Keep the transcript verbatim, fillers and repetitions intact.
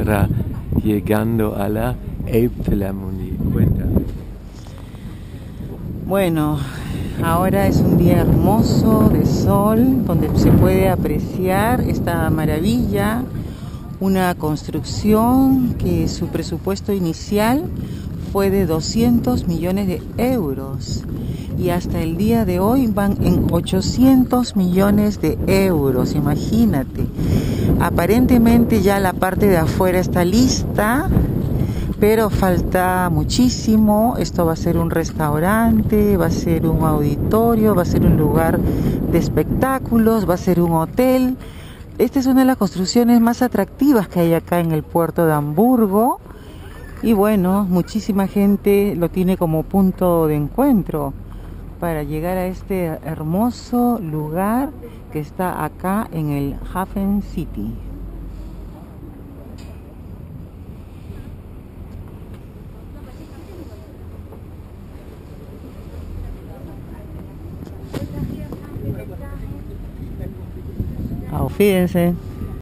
cámara llegando a la Elbphilharmonie. Cuéntame. Bueno, ahora es un día hermoso de sol donde se puede apreciar esta maravilla, una construcción que su presupuesto inicial fue de doscientos millones de euros y hasta el día de hoy van en ochocientos millones de euros, imagínate. Aparentemente ya la parte de afuera está lista, pero falta muchísimo. Esto va a ser un restaurante, va a ser un auditorio, va a ser un lugar de espectáculos, va a ser un hotel. Esta es una de las construcciones más atractivas que hay acá en el puerto de Hamburgo. Y bueno, muchísima gente lo tiene como punto de encuentro para llegar a este hermoso lugar que está acá en el Hafen City. Auf Wiedersehen.